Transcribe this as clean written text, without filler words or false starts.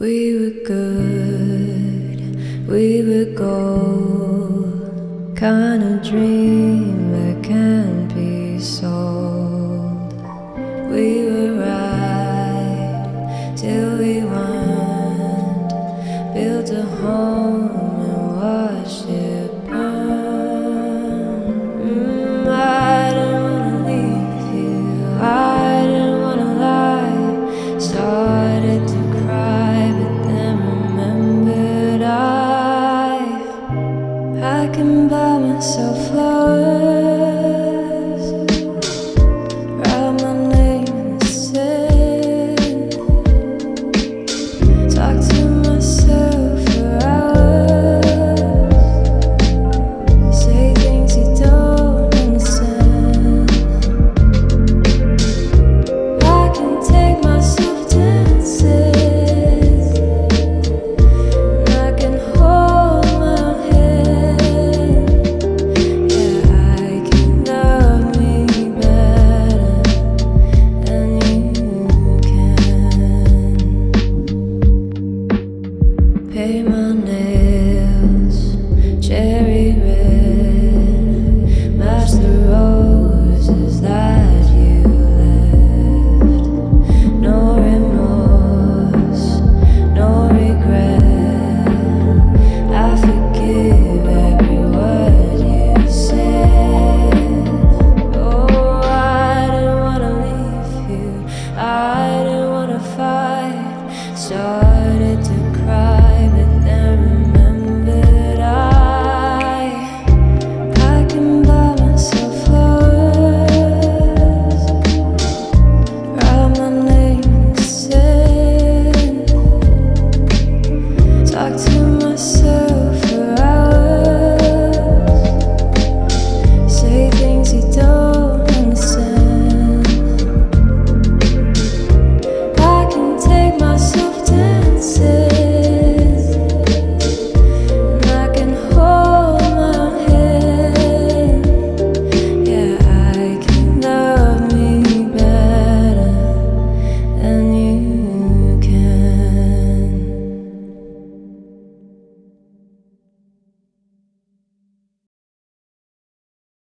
We were good, we were gold, kind of dream that can't be sold. We were right till we weren't, built a home and watched it burn. I didn't wanna leave you, I didn't wanna lie, started to cry, but then remembered I can buy myself flowers, write my name in the sand, talk to myself for hours, say things you don't understand. I can take myself dancing, and I can hold my hand. Yeah, I can love me better than you can. Pay my nails cherry red, match the roses that you left. No remorse, no regret, I forgive every word you said. Oh, I didn't wanna leave you, I didn't wanna fight, started to